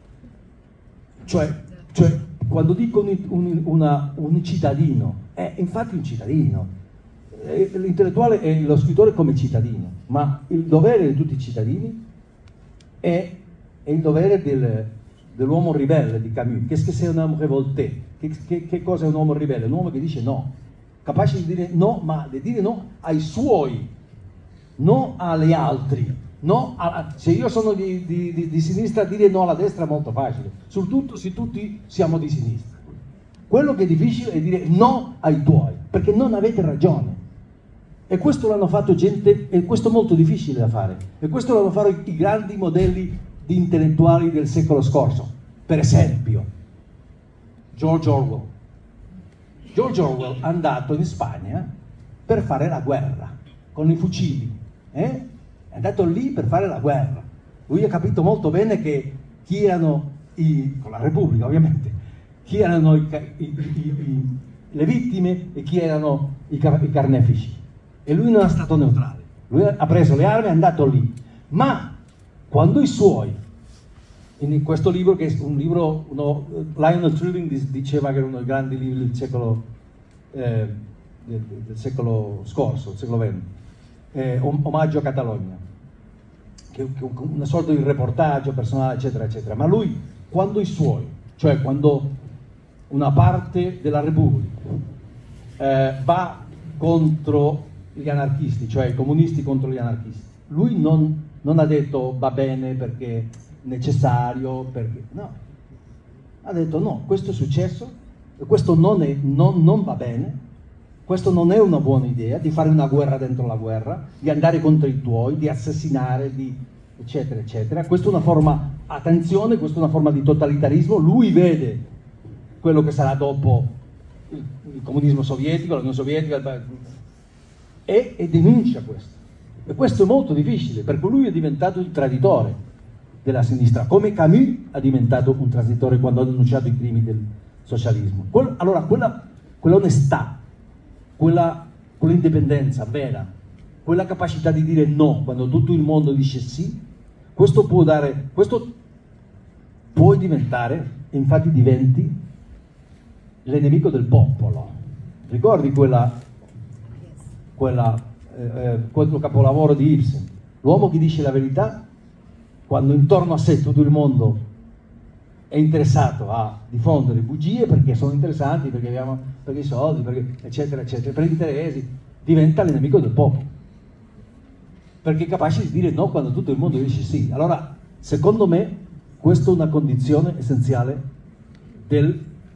Cioè quando dico un cittadino, è infatti un cittadino. L'intellettuale è lo scrittore come cittadino, ma il dovere di tutti i cittadini è il dovere dell'uomo ribelle di Camus. Qu'est-ce que c'est un homme révolté? Che cosa è un uomo ribelle? Un uomo che dice no, capace di dire no, ma di dire no ai suoi, non agli altri. No, se io sono di sinistra, dire no alla destra è molto facile, soprattutto se tutti siamo di sinistra. Quello che è difficile è dire no ai tuoi, perché non avete ragione. E questo l'hanno fatto gente, e questo è molto difficile da fare, e questo l'hanno fatto i grandi modelli di intellettuali del secolo scorso. Per esempio George Orwell. George Orwell è andato in Spagna per fare la guerra con i fucili, È andato lì per fare la guerra. Lui ha capito molto bene che chi erano con la Repubblica ovviamente, chi erano le vittime e chi erano i carnefici. E lui non è stato neutrale. Lui ha preso le armi e è andato lì. Ma quando i suoi, in questo libro, che è un libro, Lionel Trilling diceva che era uno dei grandi libri del secolo scorso, del secolo XX, Omaggio a Catalogna, che una sorta di reportaggio personale, eccetera, eccetera. Ma lui, quando i suoi, cioè quando una parte della Repubblica va contro gli anarchisti, cioè i comunisti contro gli anarchisti, lui non ha detto va bene perché è necessario, perché no, ha detto no, questo è successo e questo non va bene, questo non è una buona idea, di fare una guerra dentro la guerra, di andare contro i tuoi, di assassinare, eccetera, eccetera. Questa è una forma, attenzione, questa è una forma di totalitarismo. Lui vede quello che sarà dopo il comunismo sovietico, l'Unione Sovietica, e denuncia questo. E questo è molto difficile, perché lui è diventato il traditore della sinistra, come Camus è diventato un traditore quando ha denunciato i crimini del socialismo. Allora quell'onestà, quell'indipendenza vera, quella capacità di dire no quando tutto il mondo dice sì, questo può diventare, infatti diventi, l'enemico del popolo. Ricordi quello capolavoro di Ibsen, l'uomo che dice la verità quando intorno a sé tutto il mondo è interessato a diffondere bugie perché sono interessanti, perché i soldi, perché eccetera eccetera, per gli interessi, diventa l'enemico del popolo, perché è capace di dire no quando tutto il mondo dice sì. Allora, secondo me, questa è una condizione essenziale dello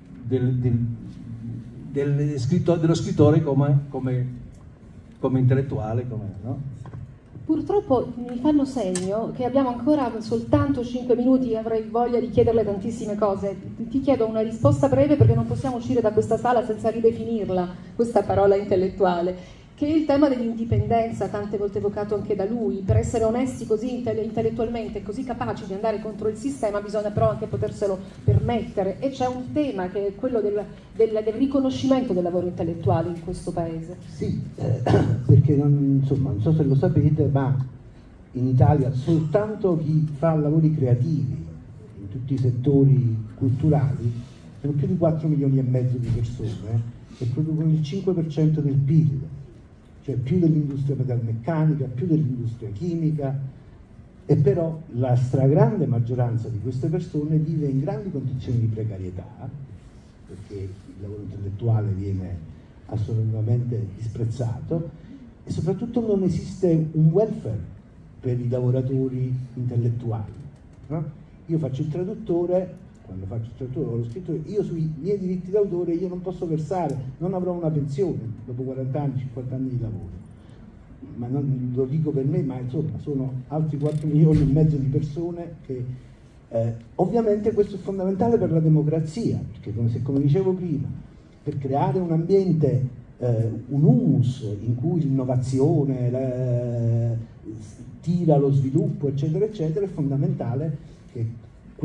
scrittore come intellettuale, no? Purtroppo mi fanno segno che abbiamo ancora soltanto 5 minuti, avrei voglia di chiederle tantissime cose. Ti chiedo una risposta breve perché non possiamo uscire da questa sala senza ridefinirla, questa parola intellettuale. che è il tema dell'indipendenza, tante volte evocato anche da lui. Per essere onesti così intellettualmente, così capaci di andare contro il sistema, bisogna però anche poterselo permettere, e c'è un tema che è quello del riconoscimento del lavoro intellettuale in questo paese. Sì, perché insomma, non so se lo sapete, ma in Italia soltanto chi fa lavori creativi in tutti i settori culturali sono più di 4 milioni e mezzo di persone che producono il 5% del PIL, cioè più dell'industria metalmeccanica, più dell'industria chimica, e però la stragrande maggioranza di queste persone vive in grandi condizioni di precarietà, perché il lavoro intellettuale viene assolutamente disprezzato, e soprattutto non esiste un welfare per i lavoratori intellettuali, no? Io faccio il traduttore. Quando faccio il traduttore, lo scrittore, io sui miei diritti d'autore io non posso versare, non avrò una pensione dopo 40 anni, 50 anni di lavoro. Ma non lo dico per me, ma insomma sono altri 4 milioni e mezzo di persone che ovviamente questo è fondamentale per la democrazia, perché come dicevo prima, per creare un ambiente, un humus in cui l'innovazione tira lo sviluppo, eccetera, eccetera, è fondamentale che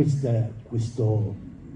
questo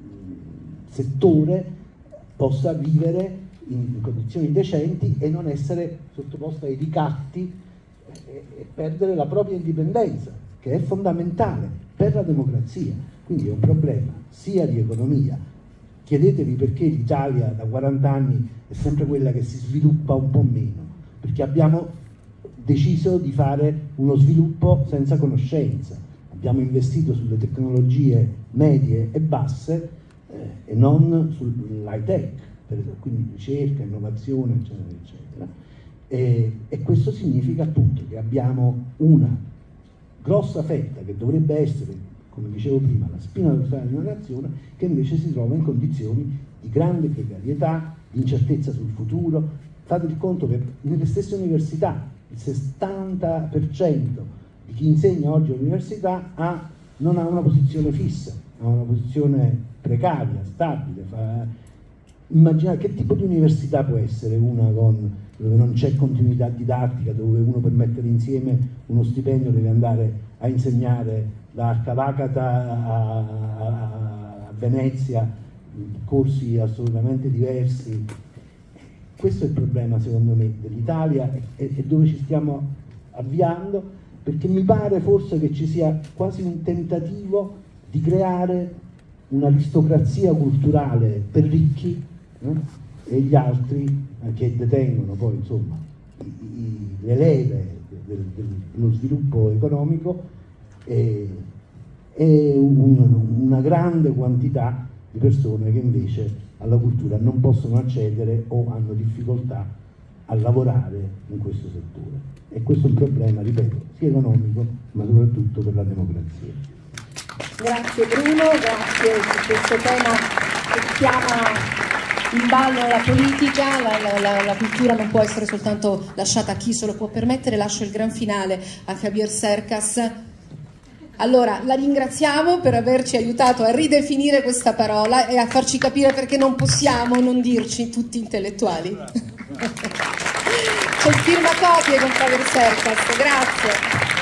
settore possa vivere in condizioni decenti e non essere sottoposto ai ricatti e perdere la propria indipendenza, che è fondamentale per la democrazia. Quindi è un problema sia di economia. Chiedetevi perché l'Italia da 40 anni è sempre quella che si sviluppa un po' meno, perché abbiamo deciso di fare uno sviluppo senza conoscenza. Abbiamo investito sulle tecnologie medie e basse e non sull'high tech, quindi ricerca, innovazione, eccetera, eccetera. E questo significa appunto che abbiamo una grossa fetta che dovrebbe essere, come dicevo prima, la spina dorsale di una nazione, che invece si trova in condizioni di grande precarietà, di incertezza sul futuro. Fate il conto che nelle stesse università il 70% di chi insegna oggi all'università non ha una posizione fissa, ha una posizione precaria, stabile. Immaginate che tipo di università può essere una dove non c'è continuità didattica, dove uno per mettere insieme uno stipendio deve andare a insegnare da Arcavacata a Venezia, corsi assolutamente diversi. Questo è il problema, secondo me, dell'Italia e dove ci stiamo avviando, perché mi pare forse che ci sia quasi un tentativo di creare un'aristocrazia culturale per ricchi, e gli altri che detengono poi insomma le leve dello sviluppo economico e una grande quantità di persone che invece alla cultura non possono accedere o hanno difficoltà a lavorare in questo settore. E questo è un problema, ripeto, sia economico ma soprattutto per la democrazia. Grazie Bruno, grazie per questo tema che chiama in ballo la politica, la cultura non può essere soltanto lasciata a chi se lo può permettere. Lascio il gran finale a Javier Cercas. Allora, la ringraziamo per averci aiutato a ridefinire questa parola e a farci capire perché non possiamo non dirci tutti intellettuali. C'è il firmacopie con Javier Cercas, grazie.